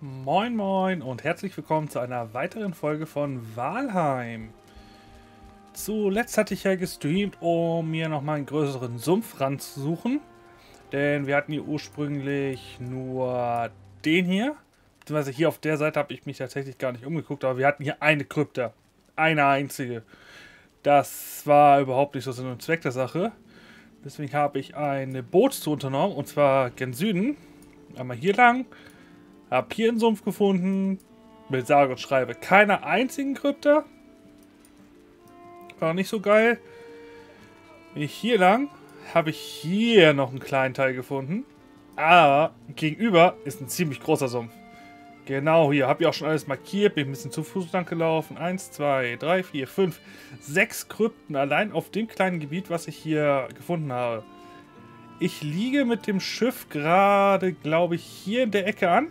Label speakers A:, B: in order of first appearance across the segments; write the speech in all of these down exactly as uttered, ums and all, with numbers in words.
A: Moin moin und herzlich willkommen zu einer weiteren Folge von Valheim. Zuletzt hatte ich ja gestreamt, um mir nochmal einen größeren Sumpf ranzusuchen. Denn wir hatten hier ursprünglich nur den hier. Beziehungsweise hier auf der Seite habe ich mich tatsächlich gar nicht umgeguckt, aber wir hatten hier eine Krypta. Eine einzige. Das war überhaupt nicht so Sinn und Zweck der Sache. Deswegen habe ich eine Bootstour unternommen, und zwar gen Süden. Einmal hier lang. Hab hier einen Sumpf gefunden. Mit sage und schreibe keiner einzigen Krypta. War nicht so geil. Bin ich hier lang, habe ich hier noch einen kleinen Teil gefunden. Aber gegenüber ist ein ziemlich großer Sumpf. Genau hier. Habe ich auch schon alles markiert. Bin ein bisschen zu Fuß lang gelaufen. Eins, zwei, drei, vier, fünf, sechs Krypten allein auf dem kleinen Gebiet, was ich hier gefunden habe. Ich liege mit dem Schiff gerade, glaube ich, hier in der Ecke an.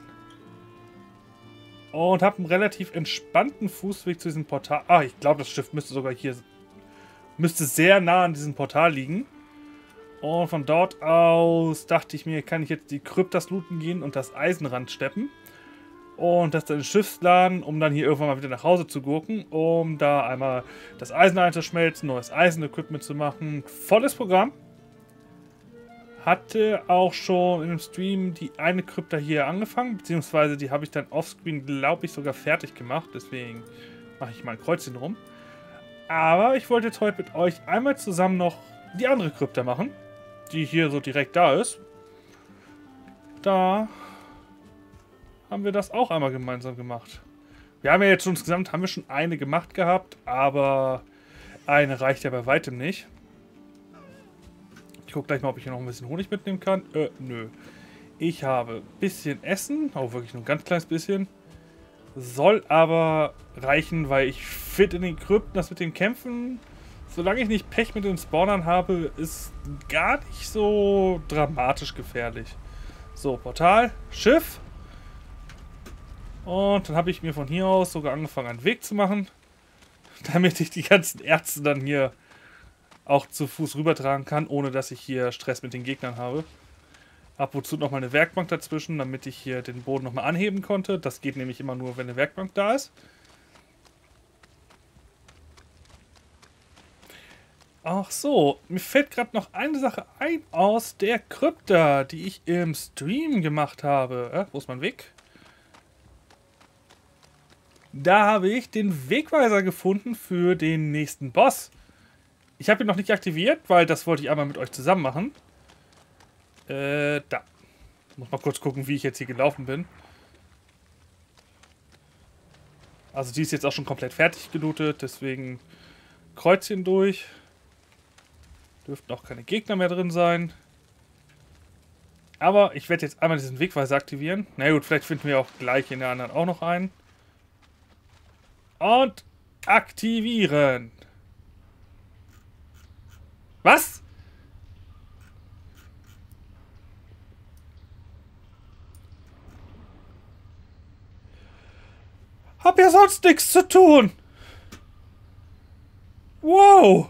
A: Und habe einen relativ entspannten Fußweg zu diesem Portal. Ah, ich glaube, das Schiff müsste sogar hier... Müsste sehr nah an diesem Portal liegen. Und von dort aus dachte ich mir, kann ich jetzt die Kryptas looten gehen und das Eisenrand steppen. Und das dann ins Schiff laden, um dann hier irgendwann mal wieder nach Hause zu gurken. Um da einmal das Eisen einzuschmelzen, neues Eisen-Equipment zu machen. Volles Programm. Hatte auch schon in dem Stream die eine Krypta hier angefangen, beziehungsweise die habe ich dann offscreen, glaube ich, sogar fertig gemacht. Deswegen mache ich mal ein Kreuzchen rum. Aber ich wollte jetzt heute mit euch einmal zusammen noch die andere Krypta machen, die hier so direkt da ist. Da haben wir das auch einmal gemeinsam gemacht. Wir haben ja jetzt schon insgesamt haben wir schon eine gemacht gehabt, aber eine reicht ja bei weitem nicht. Ich gucke gleich mal, ob ich hier noch ein bisschen Honig mitnehmen kann. Äh, nö. Ich habe ein bisschen Essen. Auch wirklich nur ein ganz kleines bisschen. Soll aber reichen, weil ich fit in den Krypten, das mit den Kämpfen, solange ich nicht Pech mit den Spawnern habe, ist gar nicht so dramatisch gefährlich. So, Portal, Schiff. Und dann habe ich mir von hier aus sogar angefangen, einen Weg zu machen, damit ich die ganzen Ärzte dann hier auch zu Fuß rübertragen kann, ohne dass ich hier Stress mit den Gegnern habe. Ab und zu nochmal eine Werkbank dazwischen, damit ich hier den Boden nochmal anheben konnte. Das geht nämlich immer nur, wenn eine Werkbank da ist. Ach so, mir fällt gerade noch eine Sache ein aus der Krypta, die ich im Stream gemacht habe. Äh, wo ist mein Weg? Da habe ich den Wegweiser gefunden für den nächsten Boss. Ich habe ihn noch nicht aktiviert, weil das wollte ich einmal mit euch zusammen machen. Äh, da. Muss mal kurz gucken, wie ich jetzt hier gelaufen bin. Also die ist jetzt auch schon komplett fertig gelootet, deswegen Kreuzchen durch. Dürften auch keine Gegner mehr drin sein. Aber ich werde jetzt einmal diesen Wegweiser aktivieren. Na gut, vielleicht finden wir auch gleich in der anderen auch noch einen. Und aktivieren. Was? Hab ja sonst nichts zu tun. Wow.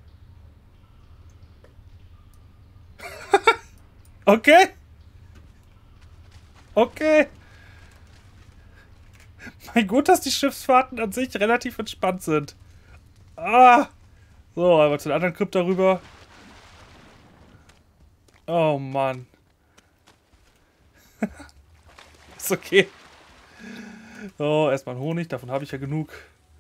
A: Okay. Okay. Mein Gott, dass die Schiffsfahrten an sich relativ entspannt sind. Ah. So, aber zu der anderen Krypta rüber. Oh Mann. Ist okay. So, erstmal Honig, davon habe ich ja genug.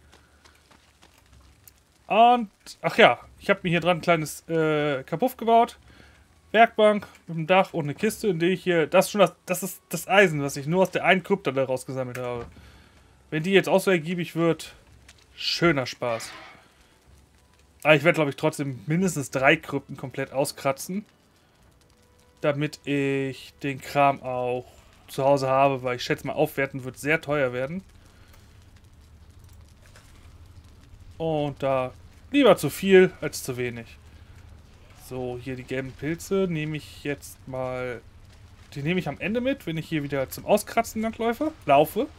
A: Und, ach ja, ich habe mir hier dran ein kleines äh, Kabuff gebaut. Werkbank mit dem Dach und eine Kiste, in der ich hier, das ist schon das, das ist das Eisen, was ich nur aus der einen Krypta da rausgesammelt habe. Wenn die jetzt auch so ergiebig wird, schöner Spaß. Aber ich werde, glaube ich, trotzdem mindestens drei Krypten komplett auskratzen. Damit ich den Kram auch zu Hause habe, weil ich schätze mal, aufwerten wird sehr teuer werden. Und da lieber zu viel als zu wenig. So, hier die gelben Pilze nehme ich jetzt mal... Die nehme ich am Ende mit, wenn ich hier wieder zum Auskratzen langläufe. Laufe.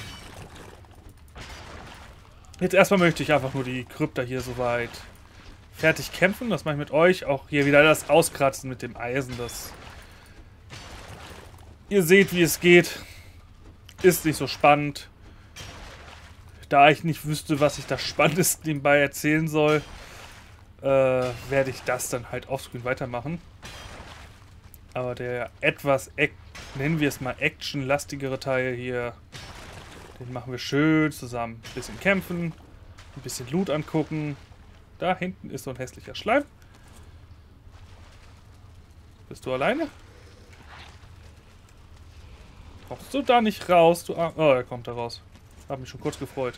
A: Jetzt erstmal möchte ich einfach nur die Krypta hier soweit fertig kämpfen. Das mache ich mit euch. Auch hier wieder das Auskratzen mit dem Eisen. Das ihr seht, wie es geht. ist nicht so spannend. Da ich nicht wüsste, was ich da Spannendes nebenbei erzählen soll, äh, werde ich das dann halt offscreen weitermachen. Aber der etwas, nennen wir es mal, actionlastigere Teil hier, den machen wir schön zusammen. Ein bisschen kämpfen, ein bisschen Loot angucken. Da hinten ist so ein hässlicher Schleim. Bist du alleine? Kommst du da nicht raus? Du Ar oh, er kommt da raus. Hab mich schon kurz gefreut.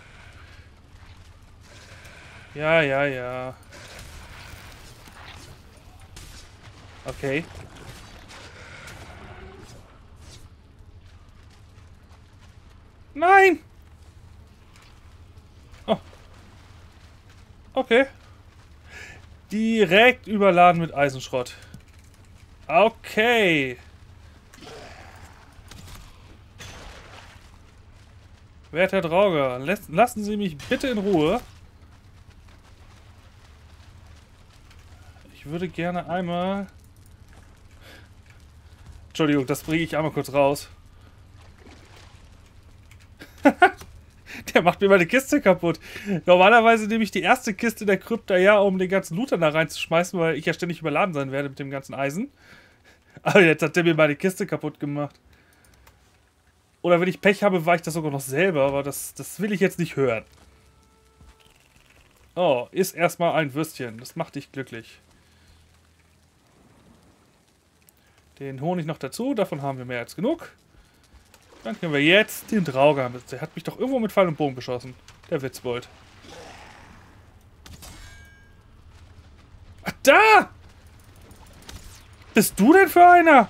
A: Ja, ja, ja. Okay. Nein! Oh. Okay. Direkt überladen mit Eisenschrott. Okay. Werter Drauger, lassen Sie mich bitte in Ruhe. Ich würde gerne einmal... Entschuldigung, das bringe ich einmal kurz raus. Der macht mir meine Kiste kaputt. Normalerweise nehme ich die erste Kiste der Krypta ja, um den ganzen Loot da reinzuschmeißen, weil ich ja ständig überladen sein werde mit dem ganzen Eisen. Aber jetzt hat der mir meine Kiste kaputt gemacht. Oder wenn ich Pech habe, war ich das sogar noch selber, aber das, das will ich jetzt nicht hören. Oh, iss erstmal ein Würstchen. Das macht dich glücklich. Den Honig noch dazu, davon haben wir mehr als genug. Dann können wir jetzt den Drauger mit. Der hat mich doch irgendwo mit Pfeil und Bogen beschossen. Der Witzbold. Ach, da! Bist du denn für einer?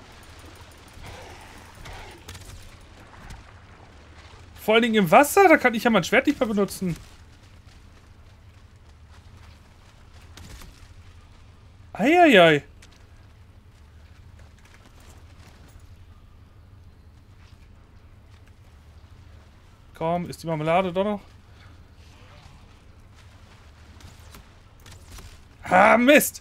A: Vor allen Dingen im Wasser, da kann ich ja mein Schwert nicht mehr benutzen. Eieiei. Komm, ist die Marmelade doch noch? Ah, Mist!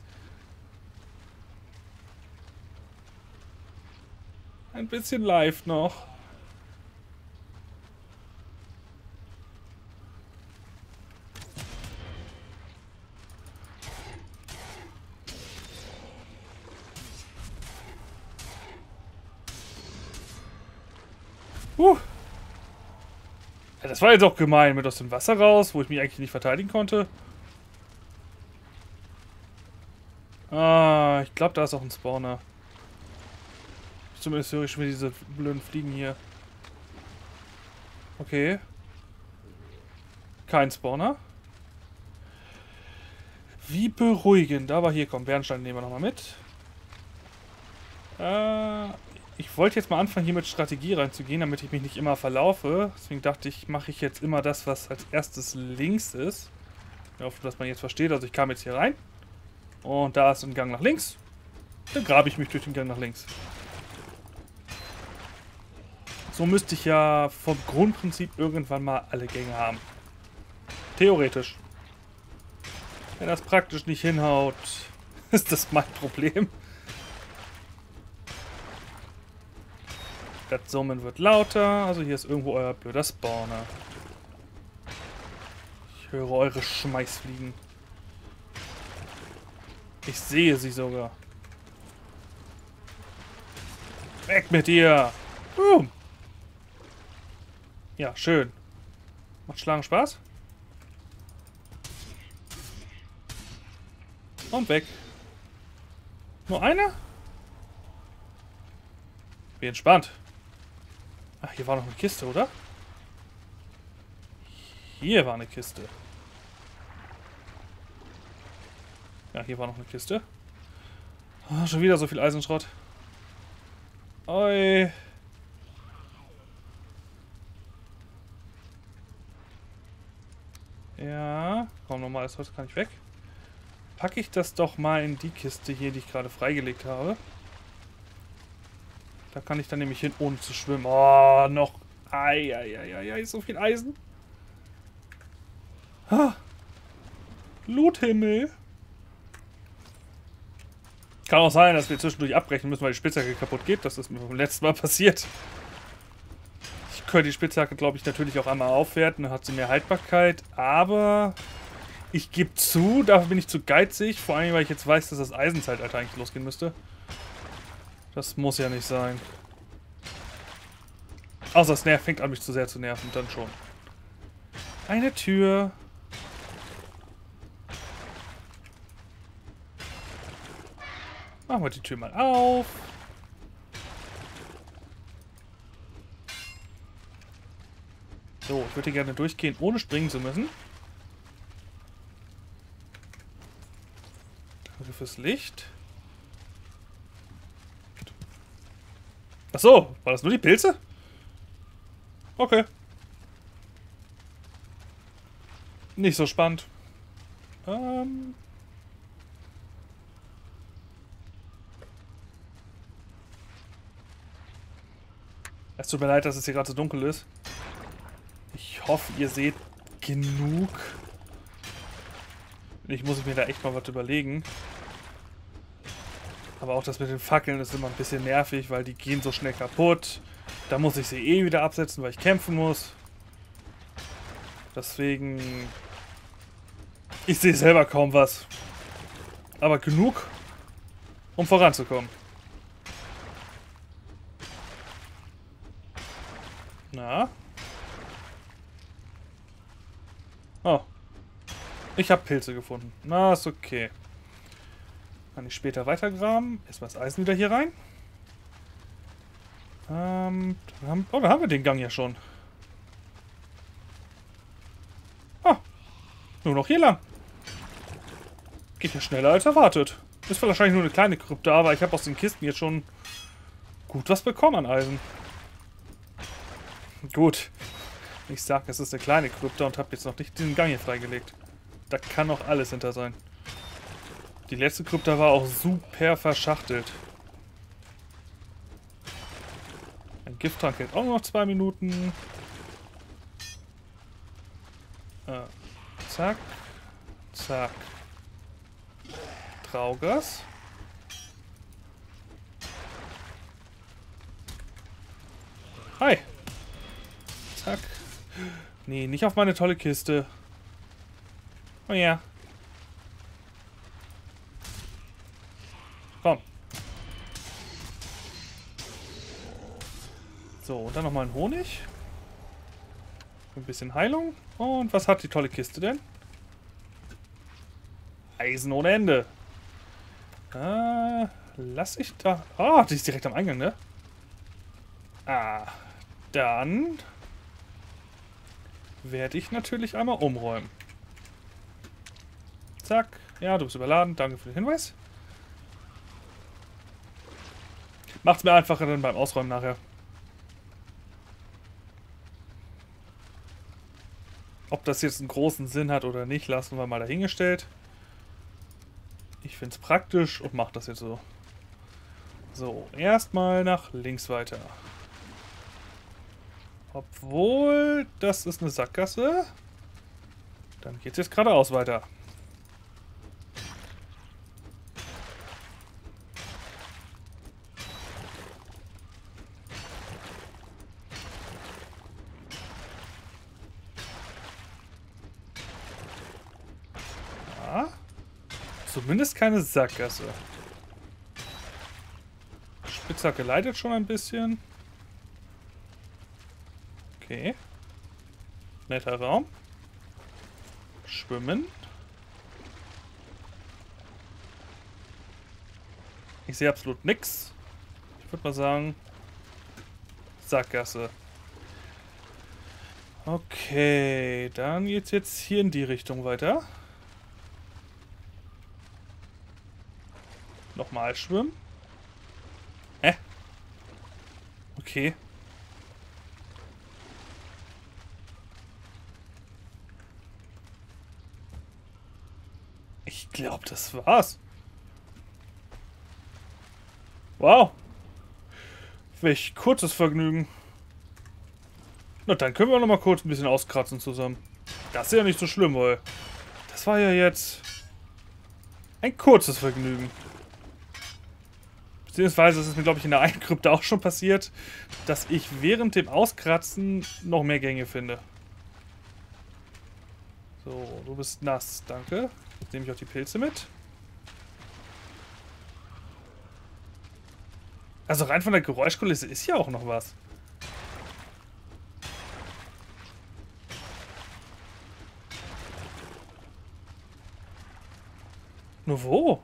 A: Ein bisschen live noch. Uh. Ja, das war jetzt auch gemein, mit aus dem Wasser raus, wo ich mich eigentlich nicht verteidigen konnte. Ah, ich glaube, da ist auch ein Spawner. Zumindest höre ich schon wieder diese blöden Fliegen hier. Okay. Kein Spawner. Wie beruhigend. Aber hier, komm, Bernstein nehmen wir nochmal mit. Äh, ich wollte jetzt mal anfangen, hier mit Strategie reinzugehen, damit ich mich nicht immer verlaufe. Deswegen dachte ich, mache ich jetzt immer das, was als erstes links ist. Ich hoffe, dass man jetzt versteht. Also ich kam jetzt hier rein. Und da ist ein Gang nach links. Dann grabe ich mich durch den Gang nach links. So müsste ich ja vom Grundprinzip irgendwann mal alle Gänge haben. Theoretisch. Wenn das praktisch nicht hinhaut, ist das mein Problem. Das Summen wird lauter. Also hier ist irgendwo euer blöder Spawner. Ich höre eure Schmeißfliegen. Ich sehe sie sogar. Weg mit dir! Boom! Ja, schön. Macht Schlagen Spaß? Und weg. Nur einer? Wie entspannt. Ach, hier war noch eine Kiste, oder? Hier war eine Kiste. Ja, hier war noch eine Kiste. Oh, schon wieder so viel Eisenschrott. Oi. Ja, komm, normales Holz kann ich weg. Packe ich das doch mal in die Kiste hier, die ich gerade freigelegt habe. Da kann ich dann nämlich hin, ohne zu schwimmen. Oh, noch. Eieieiei, so viel Eisen. Ha. Loothimmel. Kann auch sein, dass wir zwischendurch abbrechen müssen, weil die Spitzhacke kaputt geht. Das ist mir beim letzten Mal passiert. Ich könnte die Spitzhacke, glaube ich, natürlich auch einmal aufwerten. Dann hat sie mehr Haltbarkeit. Aber ich gebe zu, dafür bin ich zu geizig. Vor allem, weil ich jetzt weiß, dass das Eisenzeitalter eigentlich losgehen müsste. Das muss ja nicht sein. Außer das Nerv fängt an, mich zu sehr zu nerven. Dann schon. Eine Tür. Machen wir die Tür mal auf. So, ich würde hier gerne durchgehen, ohne springen zu müssen. Danke fürs Licht. Ach so, war das nur die Pilze? Okay. Nicht so spannend. Ähm... Es tut mir leid, dass es hier gerade so dunkel ist. Ich hoffe, ihr seht genug. Ich muss mir da echt mal was überlegen. Aber auch das mit den Fackeln ist immer ein bisschen nervig, weil die gehen so schnell kaputt. Da muss ich sie eh wieder absetzen, weil ich kämpfen muss. Deswegen... Ich sehe selber kaum was. Aber genug, um voranzukommen. Na? Oh. Ich habe Pilze gefunden. Na, ist okay. Kann ich später weitergraben. Erstmal das Eisen wieder hier rein. Ähm, da haben, oh, da haben wir den Gang ja schon. Ah. Nur noch hier lang. Geht ja schneller als erwartet. Ist wahrscheinlich nur eine kleine Krypta, aber ich habe aus den Kisten jetzt schon gut was bekommen an Eisen. Gut. Ich sag, es ist eine kleine Krypta und habe jetzt noch nicht diesen Gang hier freigelegt. Da kann noch alles hinter sein. Die letzte Krypta war auch super verschachtelt. Ein Gifttrank hält auch noch zwei Minuten. Äh, zack. Zack. Traugas. Hi. Zack. Nee, nicht auf meine tolle Kiste. Oh ja. Komm. So, und dann nochmal ein Honig. Ein bisschen Heilung. Und was hat die tolle Kiste denn? Eisen ohne Ende. Äh, lass ich da... Ah, die ist direkt am Eingang, ne? Ah, dann... werde ich natürlich einmal umräumen. Zack. Ja, du bist überladen. Danke für den Hinweis. Macht's mir einfacher dann beim Ausräumen nachher. Ob das jetzt einen großen Sinn hat oder nicht, lassen wir mal dahingestellt. Ich finde es praktisch und mache das jetzt so. So, erstmal nach links weiter. Obwohl, das ist eine Sackgasse. Dann geht es jetzt geradeaus weiter. Ja. Zumindest keine Sackgasse. Spitzhacke leidet schon ein bisschen. Okay. Netter Raum. Schwimmen. Ich sehe absolut nichts. Ich würde mal sagen, Sackgasse. Okay, dann geht's jetzt hier in die Richtung weiter. Nochmal schwimmen. Hä? Okay. Ich glaube, das war's. Wow. Welch kurzes Vergnügen. Na, dann können wir noch mal kurz ein bisschen auskratzen zusammen. Das ist ja nicht so schlimm, weil das war ja jetzt ein kurzes Vergnügen. Beziehungsweise es ist mir, glaube ich, in der einen Krypte auch schon passiert, dass ich während dem Auskratzen noch mehr Gänge finde. So, du bist nass, danke. Jetzt nehme ich auch die Pilze mit. Also rein von der Geräuschkulisse ist ja auch noch was. Nur wo?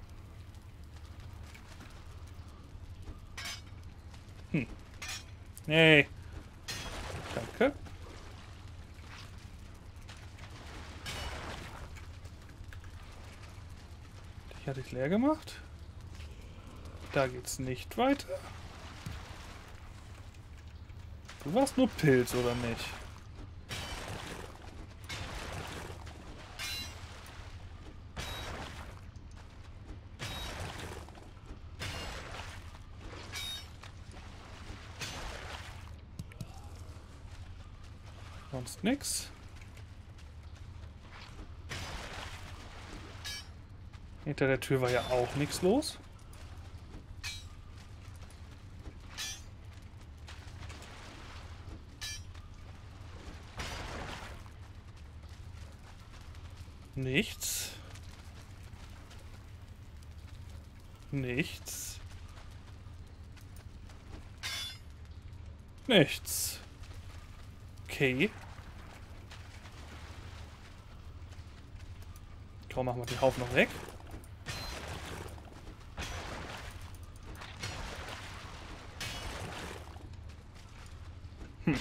A: Hm. Nee. Danke. Die hatte ich leer gemacht. Da geht's nicht weiter. Du warst nur Pilz, oder nicht? Sonst nix. Hinter der Tür war ja auch nichts los. Nichts. Nichts. Nichts. Okay. Komm, machen wir die Haufen noch weg. Hm.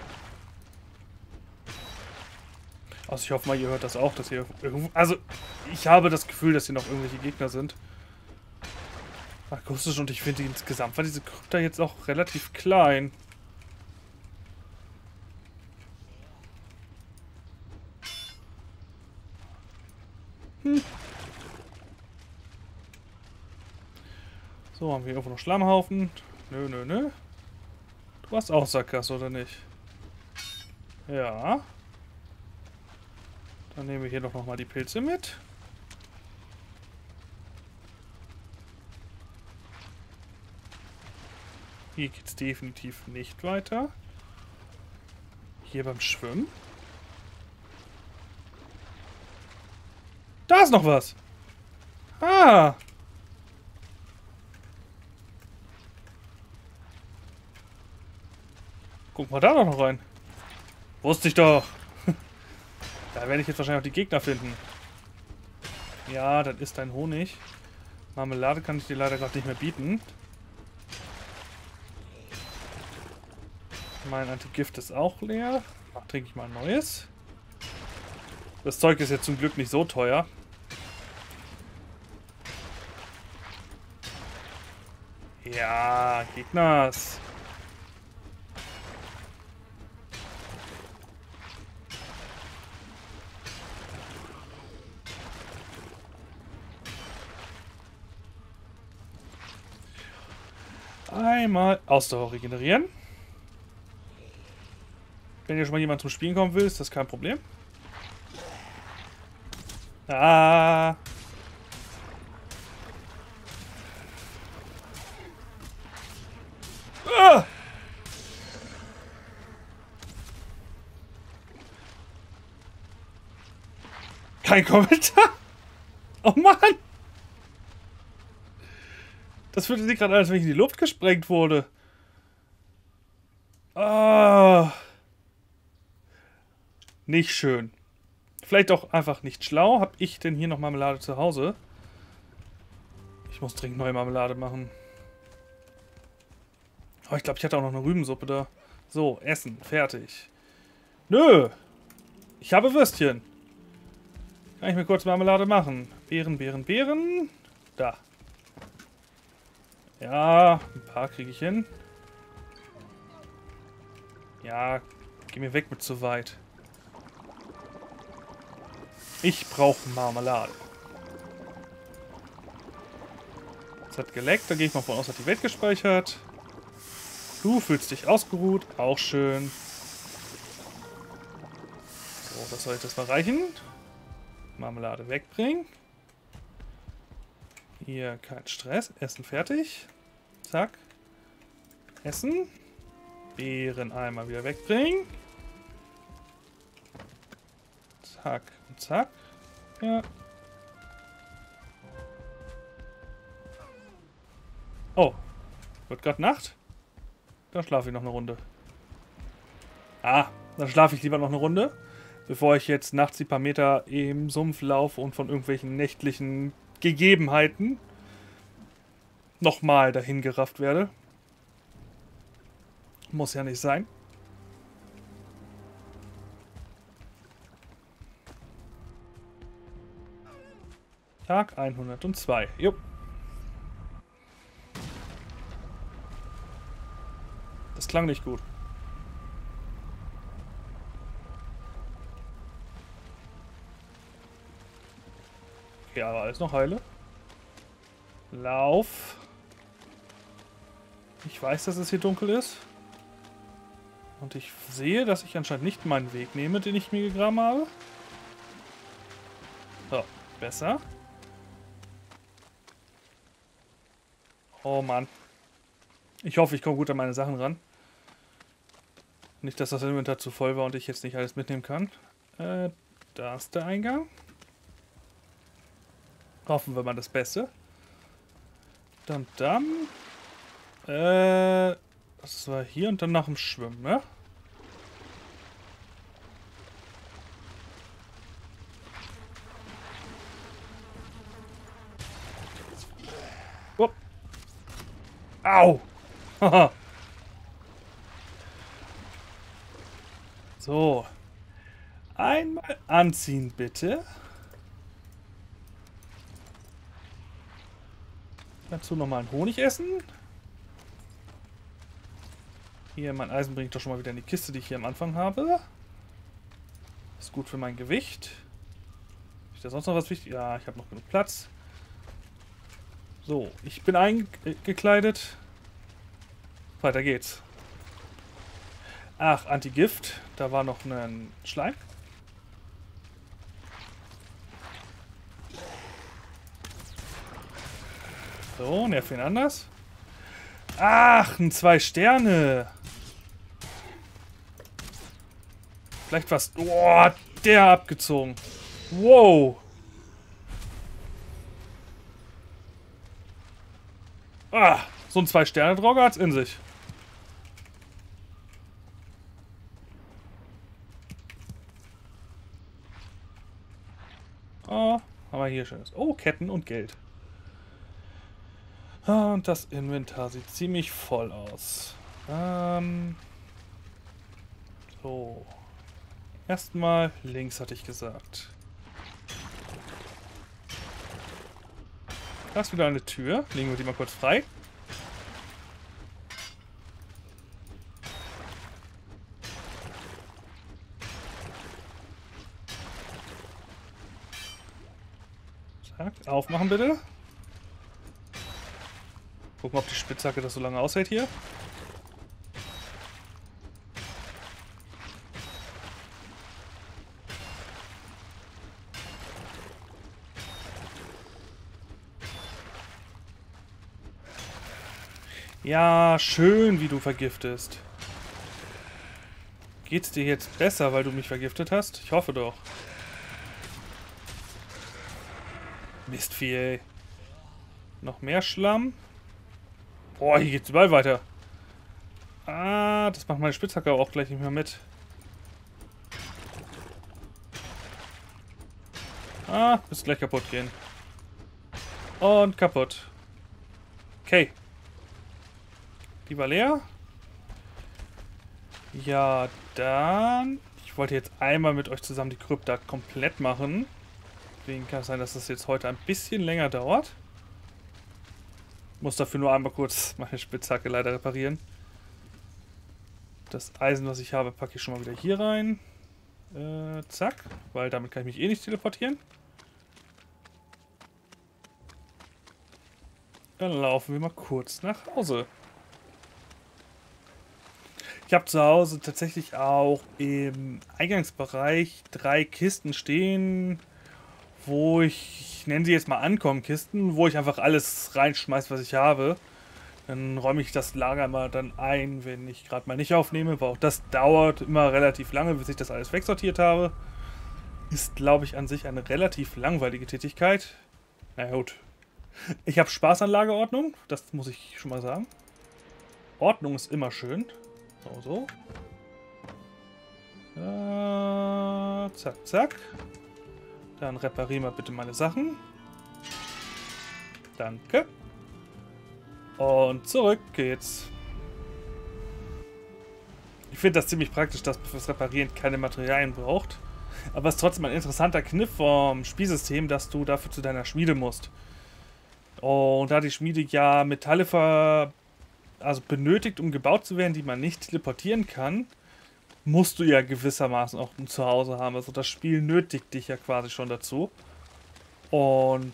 A: Also ich hoffe mal, ihr hört das auch, dass hier irgendwo... Also, ich habe das Gefühl, dass hier noch irgendwelche Gegner sind. Akustisch, und ich finde insgesamt war diese Krypta jetzt auch relativ klein. Hm. So, haben wir irgendwo noch Schlammhaufen? Nö, nö, nö. Du hast auch Sackgasse, oder nicht? Ja. Dann nehmen wir hier doch nochmal die Pilze mit. Hier geht es definitiv nicht weiter. Hier beim Schwimmen. Da ist noch was. Ah. Guck mal da doch noch rein. Wusste ich doch. Da werde ich jetzt wahrscheinlich auch die Gegner finden. Ja, das ist dein Honig. Marmelade kann ich dir leider gerade nicht mehr bieten. Mein Antigift ist auch leer. Ach, trinke ich mal ein neues. Das Zeug ist jetzt zum Glück nicht so teuer. Ja, Gegners. Einmal Ausdauer regenerieren. Wenn hier schon mal jemand zum Spielen kommen will, ist das kein Problem. Ah. Ah. Kein Kommentar. Oh Mann. Das fühlte sich gerade an, als wenn ich in die Luft gesprengt wurde. Ah. Nicht schön. Vielleicht auch einfach nicht schlau. Hab ich denn hier noch Marmelade zu Hause? Ich muss dringend neue Marmelade machen. Oh, ich glaube, ich hatte auch noch eine Rübensuppe da. So, Essen. Fertig. Nö. Ich habe Würstchen. Kann ich mir kurz Marmelade machen? Beeren, Beeren, Beeren. Da. Ja, ein paar kriege ich hin. Ja, geh mir weg mit zu weit. Ich brauche Marmelade. Es hat geleckt, da gehe ich mal von aus, hat die Welt gespeichert. Du fühlst dich ausgeruht, auch schön. So, das soll ich das mal reichen. Marmelade wegbringen. Hier kein Stress, Essen fertig. Zack. Essen. Beeren einmal wieder wegbringen. Zack und zack. Ja. Oh. Wird gerade Nacht? Dann schlafe ich noch eine Runde. Ah, dann schlafe ich lieber noch eine Runde, bevor ich jetzt nachts die paar Meter im Sumpf laufe und von irgendwelchen nächtlichen Gegebenheiten nochmal dahin gerafft werde. Muss ja nicht sein. Tag hundertzwei. Jupp. Das klang nicht gut. Okay, aber alles noch heile. Lauf. Ich weiß, dass es hier dunkel ist. Und ich sehe, dass ich anscheinend nicht meinen Weg nehme, den ich mir gegraben habe. So, besser. Oh Mann. Ich hoffe, ich komme gut an meine Sachen ran. Nicht, dass das Inventar zu voll war und ich jetzt nicht alles mitnehmen kann. Äh, da ist der Eingang. Hoffen wir mal das Beste. Dann, dann. Äh, das war hier und dann nach dem Schwimmen, ne? Oh. Au! Haha. So. Einmal anziehen, bitte. Dazu nochmal einen Honig essen. Hier, mein Eisen bringt doch schon mal wieder in die Kiste, die ich hier am Anfang habe. Ist gut für mein Gewicht. Ist da sonst noch was wichtig? Ja, ich habe noch genug Platz. So, ich bin eingekleidet. Weiter geht's. Ach, Antigift. Da war noch ein Schleim. So, nervt wen anders. Ach, ein zwei Sterne. Vielleicht was. Oh, der abgezogen. Wow. Ah, so ein zwei Sterne Drogger hat's in sich. Oh, haben wir hier schönes. Oh, Ketten und Geld. Und das Inventar sieht ziemlich voll aus. Ähm, so. Erstmal links, hatte ich gesagt. Da ist wieder eine Tür. Legen wir die mal kurz frei. Zack, aufmachen bitte. Gucken, ob die Spitzhacke das so lange aushält hier. Ja, schön, wie du vergiftest. Geht's dir jetzt besser, weil du mich vergiftet hast? Ich hoffe doch. Mistvieh, ey. Noch mehr Schlamm. Boah, hier geht's überall weiter. Ah, das macht meine Spitzhacke auch gleich nicht mehr mit. Ah, müsste gleich kaputt gehen. Und kaputt. Okay. Die war leer. Ja, dann... Ich wollte jetzt einmal mit euch zusammen die Krypta komplett machen. Deswegen kann es sein, dass das jetzt heute ein bisschen länger dauert. Muss dafür nur einmal kurz meine Spitzhacke leider reparieren. Das Eisen, was ich habe, packe ich schon mal wieder hier rein. Äh, zack. Weil damit kann ich mich eh nicht teleportieren. Dann laufen wir mal kurz nach Hause. Ich habe zu Hause tatsächlich auch im Eingangsbereich drei Kisten stehen, wo ich, ich nenne sie jetzt mal Ankommen-Kisten, wo ich einfach alles reinschmeiße, was ich habe. Dann räume ich das Lager mal dann ein, wenn ich gerade mal nicht aufnehme, weil auch das dauert immer relativ lange, bis ich das alles wegsortiert habe. Ist, glaube ich, an sich eine relativ langweilige Tätigkeit. Na gut. Ich habe Spaß an Lagerordnung, das muss ich schon mal sagen. Ordnung ist immer schön. So, so. Äh, zack, zack. Dann reparieren wir bitte meine Sachen. Danke. Und zurück geht's. Ich finde das ziemlich praktisch, dass man fürs Reparieren keine Materialien braucht. Aber es ist trotzdem ein interessanter Kniff vom Spielsystem, dass du dafür zu deiner Schmiede musst. Und da die Schmiede ja Metalle ver also benötigt, um gebaut zu werden, die man nicht teleportieren kann, musst du ja gewissermaßen auch ein Zuhause haben. Also das Spiel nötigt dich ja quasi schon dazu. Und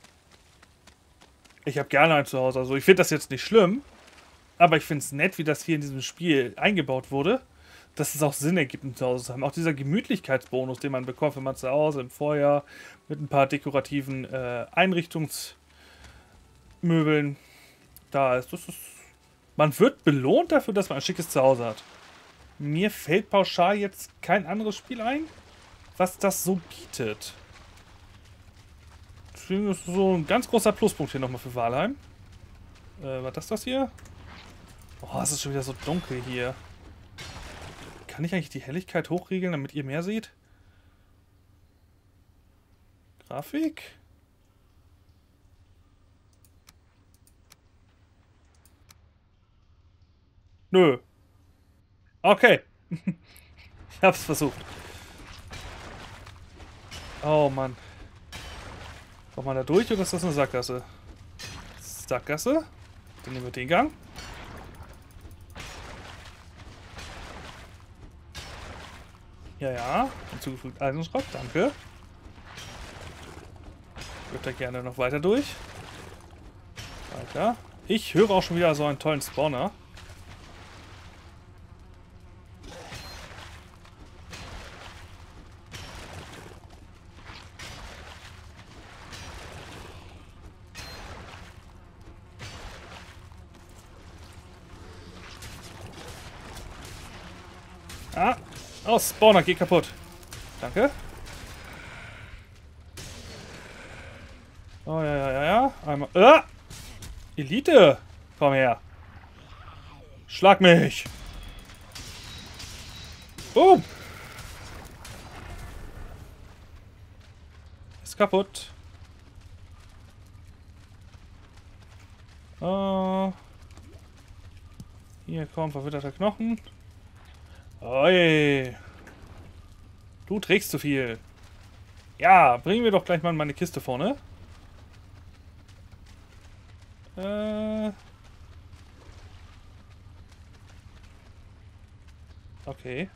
A: ich habe gerne ein Zuhause. Also ich finde das jetzt nicht schlimm, aber ich finde es nett, wie das hier in diesem Spiel eingebaut wurde, dass es auch Sinn ergibt, ein Zuhause zu haben. Auch dieser Gemütlichkeitsbonus, den man bekommt, wenn man zu Hause im Feuer mit ein paar dekorativen äh, Einrichtungsmöbeln da ist. Das ist. Man wird belohnt dafür, dass man ein schickes Zuhause hat. Mir fällt pauschal jetzt kein anderes Spiel ein, was das so bietet. Deswegen ist so ein ganz großer Pluspunkt hier nochmal für Valheim. Äh, was ist das hier? Oh, es ist schon wieder so dunkel hier. Kann ich eigentlich die Helligkeit hochregeln, damit ihr mehr seht? Grafik? Nö. Okay. Ich hab's versucht. Oh Mann. Kommt man da durch oder ist das eine Sackgasse? Sackgasse? Dann nehmen wir den Gang. Ja, ja. Hinzugefügt Eisenschrott, danke. Ich würde da gerne noch weiter durch. Weiter. Ich höre auch schon wieder so einen tollen Spawner. Ah! Oh, Spawner, geht kaputt. Danke. Oh, ja, ja, ja, ja. Einmal. Ah! Elite! Komm her. Schlag mich! Boom! Ist kaputt. Oh. Hier kommt verwitterter Knochen. Oi. Du trägst zu viel. Ja, bringen wir doch gleich mal meine Kiste vorne. Äh. Okay.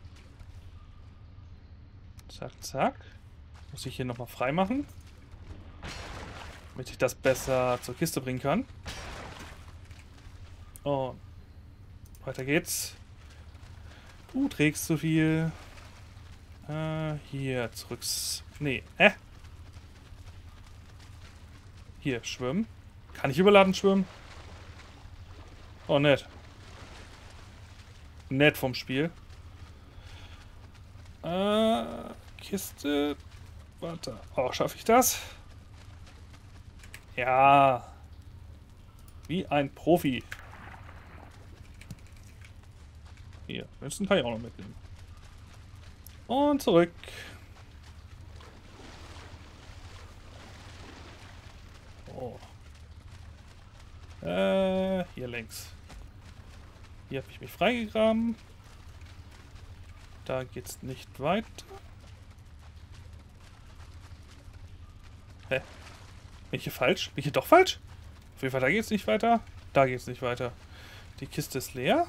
A: Zack, zack. Muss ich hier nochmal frei machen. Damit ich das besser zur Kiste bringen kann. Und weiter geht's. Du trägst zu viel. Äh, hier, zurück. Nee, äh. Hier, schwimmen. Kann ich überladen schwimmen? Oh, nett. Nett vom Spiel. Äh, Kiste. Warte. Oh, schaffe ich das? Ja. Wie ein Profi. Hier, Münzen kann ich auch noch mitnehmen. Und zurück. Oh. Äh, hier längs. Hier habe ich mich freigegraben. Da geht's nicht weiter. Hä? Bin ich hier falsch? Bin ich hier doch falsch? Auf jeden Fall, da geht's nicht weiter. Da geht's nicht weiter. Die Kiste ist leer.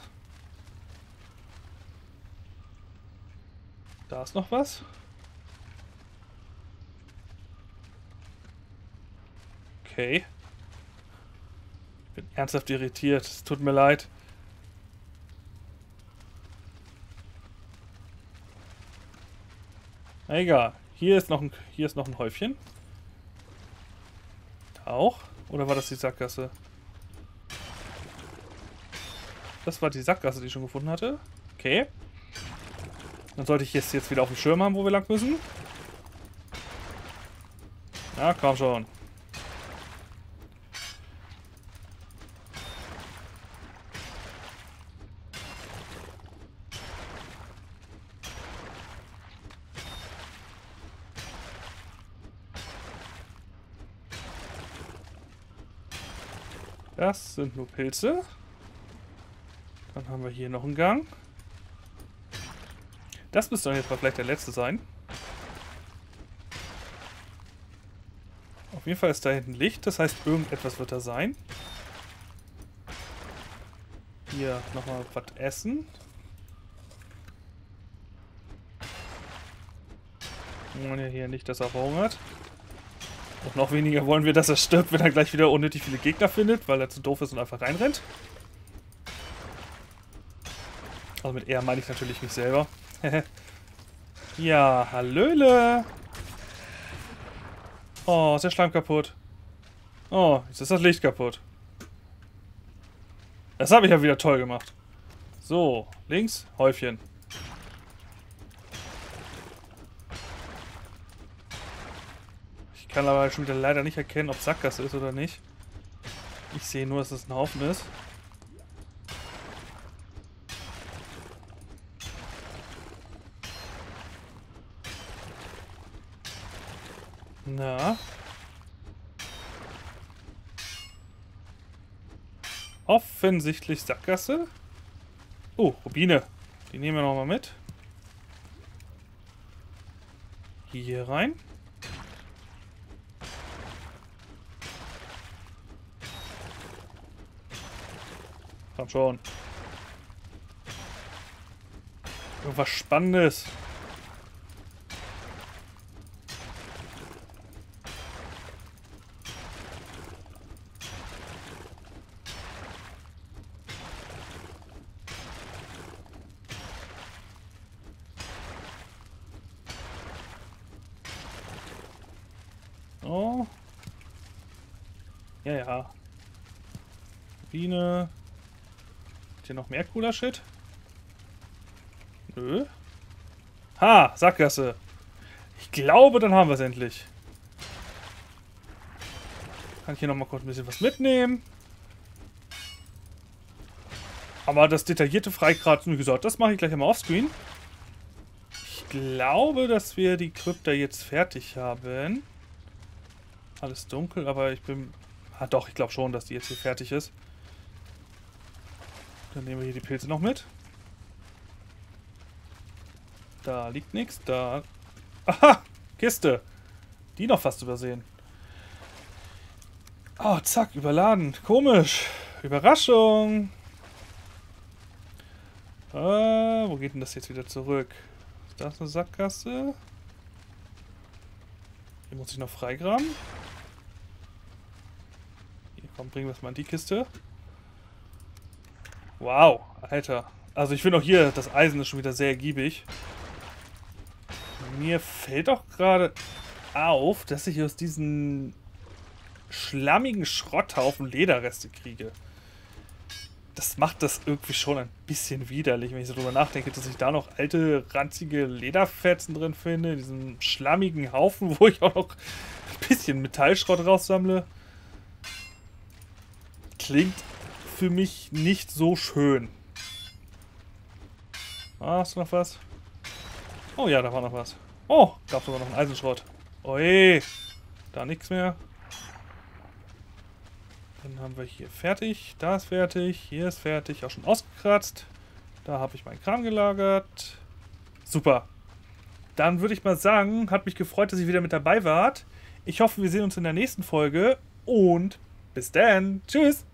A: Da ist noch was. Okay. Ich bin ernsthaft irritiert. Es tut mir leid. Egal. Hier ist noch ein, hier ist noch ein Häufchen. Da auch? Oder war das die Sackgasse? das war die Sackgasse, die ich schon gefunden hatte. Okay. Dann sollte ich jetzt, jetzt wieder auf dem Schirm haben, wo wir lang müssen. Ja, komm schon. Das sind nur Pilze. Dann haben wir hier noch einen Gang. Das müsste dann jetzt mal vielleicht der letzte sein. Auf jeden Fall ist da hinten Licht, das heißt, irgendetwas wird da sein. Hier nochmal was essen. Wir wollen ja hier nicht, dass er verhungert. Und noch weniger wollen wir, dass er stirbt, wenn er gleich wieder unnötig viele Gegner findet, weil er zu doof ist und einfach reinrennt. Also mit er meine ich natürlich mich selber. Ja, hallöle. Oh, ist der Schleim kaputt. Oh, jetzt ist das Licht kaputt. Das habe ich ja wieder toll gemacht. So, links, Häufchen. Ich kann aber schon wieder leider nicht erkennen, ob Sackgasse ist oder nicht. Ich sehe nur, dass es ein Haufen ist. Na. Offensichtlich Sackgasse. Oh, Rubine. Die nehmen wir nochmal mit. Hier rein. Komm schon. Irgendwas Spannendes. Oh. Ja, ja. Biene. Ist hier noch mehr cooler Shit? Nö. Ha, Sackgasse. Ich glaube, dann haben wir es endlich. Kann ich hier noch mal kurz ein bisschen was mitnehmen. Aber das detaillierte Freigraten, wie gesagt, das mache ich gleich einmal offscreen. Ich glaube, dass wir die Krypta jetzt fertig haben. Alles dunkel, aber ich bin... Ah doch, ich glaube schon, dass die jetzt hier fertig ist. Dann nehmen wir hier die Pilze noch mit. Da liegt nichts, da... Aha! Kiste! Die noch fast übersehen. Oh, zack, überladen. Komisch. Überraschung. Äh, wo geht denn das jetzt wieder zurück? Ist das eine Sackgasse? Hier muss ich noch freigraben. Hier, komm, bringen wir es mal in die Kiste. Wow, Alter. Also ich finde auch hier, das Eisen ist schon wieder sehr ergiebig. Mir fällt doch gerade auf, dass ich aus diesen schlammigen Schrotthaufen Lederreste kriege. Das macht das irgendwie schon ein bisschen widerlich, wenn ich so drüber nachdenke, dass ich da noch alte, ranzige Lederfetzen drin finde, in diesem schlammigen Haufen, wo ich auch noch ein bisschen Metallschrott raussammle. Klingt für mich nicht so schön. Ah, hast du noch was? Oh ja, da war noch was. Oh, gab sogar noch einen Eisenschrott. Oje, da nichts mehr. Dann haben wir hier fertig, da ist fertig, hier ist fertig, auch schon ausgekratzt. Da habe ich meinen Kram gelagert. Super. Dann würde ich mal sagen, hat mich gefreut, dass ihr wieder mit dabei wart. Ich hoffe, wir sehen uns in der nächsten Folge und bis dann. Tschüss.